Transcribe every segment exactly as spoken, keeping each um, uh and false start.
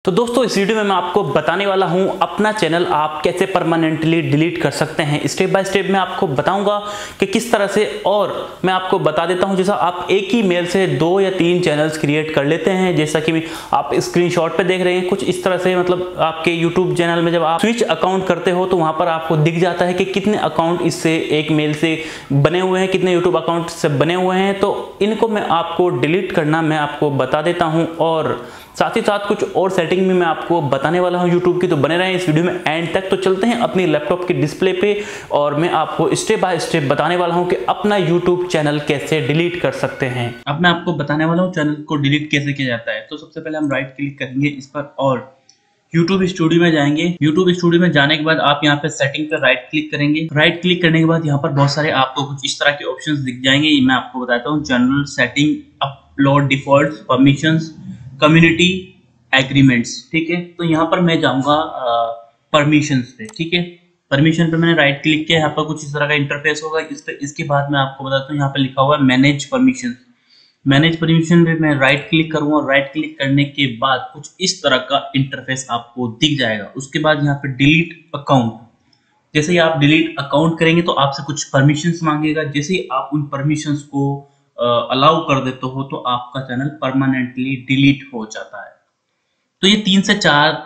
तो दोस्तों इस वीडियो में मैं आपको बताने वाला हूं अपना चैनल आप कैसे परमानेंटली डिलीट कर सकते हैं। स्टेप बाय स्टेप मैं आपको बताऊंगा कि किस तरह से, और मैं आपको बता देता हूं जैसा आप एक ही मेल से दो या तीन चैनल्स क्रिएट कर लेते हैं, जैसा कि आप स्क्रीनशॉट पे देख रहे हैं कुछ इस तरह से। मतलब आपके यूट्यूब चैनल में जब आप स्विच अकाउंट करते हो तो वहां पर आपको दिख जाता है कि कितने अकाउंट इससे एक मेल से बने हुए हैं, कितने यूट्यूब अकाउंट से बने हुए हैं। तो इनको मैं आपको डिलीट करना मैं आपको बता देता हूं, और साथ ही साथ कुछ और सेटिंग भी मैं आपको बताने वाला हूं यूट्यूब की। तो बने रहें इस वीडियो में एंड तक। तो चलते हैं अपनी लैपटॉप की डिस्प्ले पे और मैं आपको स्टेप बाय स्टेप बताने वाला हूं कि अपना यूट्यूब चैनल कैसे डिलीट कर सकते हैं। अब मैं आपको बताने वाला हूं चैनल को डिलीट कैसे किया जाता है। तो सबसे पहले हम राइट क्लिक करेंगे इस पर और YouTube स्टूडियो में जाएंगे। YouTube स्टूडियो में जाने के बाद आप यहाँ पे सेटिंग पे राइट क्लिक करेंगे। राइट क्लिक करने के बाद यहाँ पर बहुत सारे आपको कुछ इस तरह के ऑप्शंस दिख जाएंगे। मैं आपको बताता हूँ, general, setting, upload default, permissions, community, agreements. ठीक है, तो यहाँ पर मैं जाऊंगा परमिशंस पे। ठीक है, परमिशन पे मैंने राइट क्लिक किया। यहाँ पर कुछ इस तरह का इंटरफेस होगा। इस पे इसके बाद मैं आपको बताता हूँ, यहाँ पे लिखा हुआ है मैनेज परमिशन। मैनेज परमिशन पे मैं राइट क्लिक करूंगा। राइट क्लिक करने के बाद कुछ इस तरह का इंटरफेस आपको दिख जाएगा। उसके बाद यहाँ पे डिलीट अकाउंट, जैसे ही आप डिलीट अकाउंट करेंगे तो आपसे कुछ परमिशंस मांगेगा। जैसे ही आप उन परमिशंस को अलाउ कर देते हो तो आपका चैनल परमानेंटली डिलीट हो जाता है। तो ये तीन से चार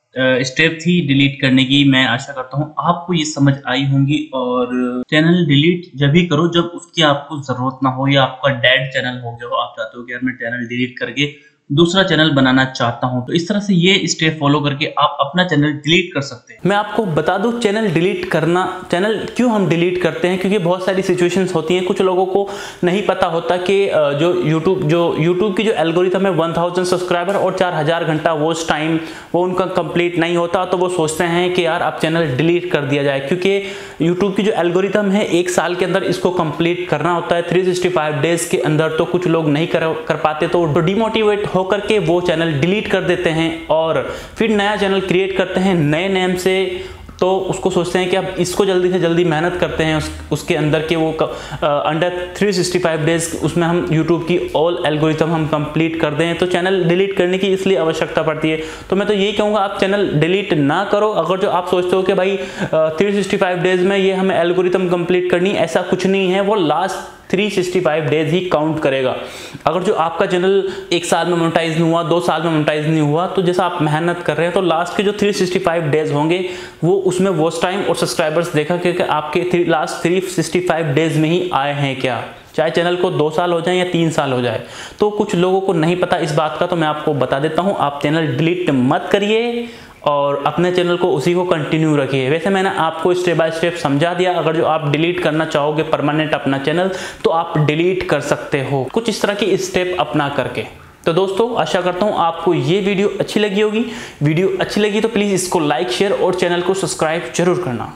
स्टेप थी डिलीट करने की। मैं आशा करता हूँ आपको ये समझ आई होंगी। और चैनल डिलीट जब भी करो जब उसकी आपको जरूरत ना हो या आपका डेड चैनल हो गया हो, आप चाहते हो कि यार मैं चैनल डिलीट करके दूसरा चैनल बनाना चाहता हूं, तो इस तरह से ये स्टेप फॉलो करके आप अपना चैनल डिलीट कर सकते हैं। मैं आपको बता दूं चैनल डिलीट करना, चैनल क्यों हम डिलीट करते हैं, क्योंकि बहुत सारी सिचुएशंस होती हैं। कुछ लोगों को नहीं पता होता कि जो यूट्यूब जो यूट्यूब की जो एल्गोरिथम है वन थाउजेंड सब्सक्राइबर और चार हजार घंटा वॉच टाइम वो उनका कंप्लीट नहीं होता, तो वो सोचते हैं कि यार अब चैनल डिलीट कर दिया जाए। क्योंकि यूट्यूब की जो एल्गोरिथम है एक साल के अंदर इसको कंप्लीट करना होता है, थ्री सिक्सटी फाइव डेज के अंदर। तो कुछ लोग नहीं कर, कर पाते, तो डिमोटिवेट होकर के वो चैनल डिलीट कर देते हैं और फिर नया चैनल क्रिएट करते हैं नए नेम से। तो उसको सोचते हैं कि अब इसको जल्दी से जल्दी मेहनत करते हैं उस, उसके अंदर के वो under three sixty five days उसमें हम यूट्यूब की ऑल एल्गोरिथम हम कंप्लीट कर दें। तो चैनल डिलीट करने की इसलिए आवश्यकता पड़ती है। तो मैं तो यही कहूँगा आप चैनल डिलीट ना करो। अगर जो आप सोचते हो कि भाई थ्री सिक्सटी फाइव डेज में ये हमें एल्गोरिथम कंप्लीट करनी, ऐसा कुछ नहीं है। वो last three sixty five days ही काउंट करेगा। अगर जो आपका चैनल एक साल में मोनेटाइज नहीं हुआ, दो साल में मोनेटाइज नहीं हुआ, तो जैसा आप मेहनत कर रहे हैं तो लास्ट के जो थ्री सिक्सटी फाइव डेज होंगे वो उसमें वॉच टाइम और सब्सक्राइबर्स देखा कि आपके last three sixty five days में ही आए हैं क्या, चाहे चैनल को दो साल हो जाए या तीन साल हो जाए। तो कुछ लोगों को नहीं पता इस बात का, तो मैं आपको बता देता हूं, आप चैनल डिलीट मत करिए और अपने चैनल को उसी को कंटिन्यू रखिए। वैसे मैंने आपको स्टेप बाय स्टेप समझा दिया। अगर जो आप डिलीट करना चाहोगे परमानेंट अपना चैनल तो आप डिलीट कर सकते हो कुछ इस तरह की स्टेप अपना करके। तो दोस्तों आशा करता हूं आपको ये वीडियो अच्छी लगी होगी। वीडियो अच्छी लगी तो प्लीज़ इसको लाइक, शेयर और चैनल को सब्सक्राइब जरूर करना।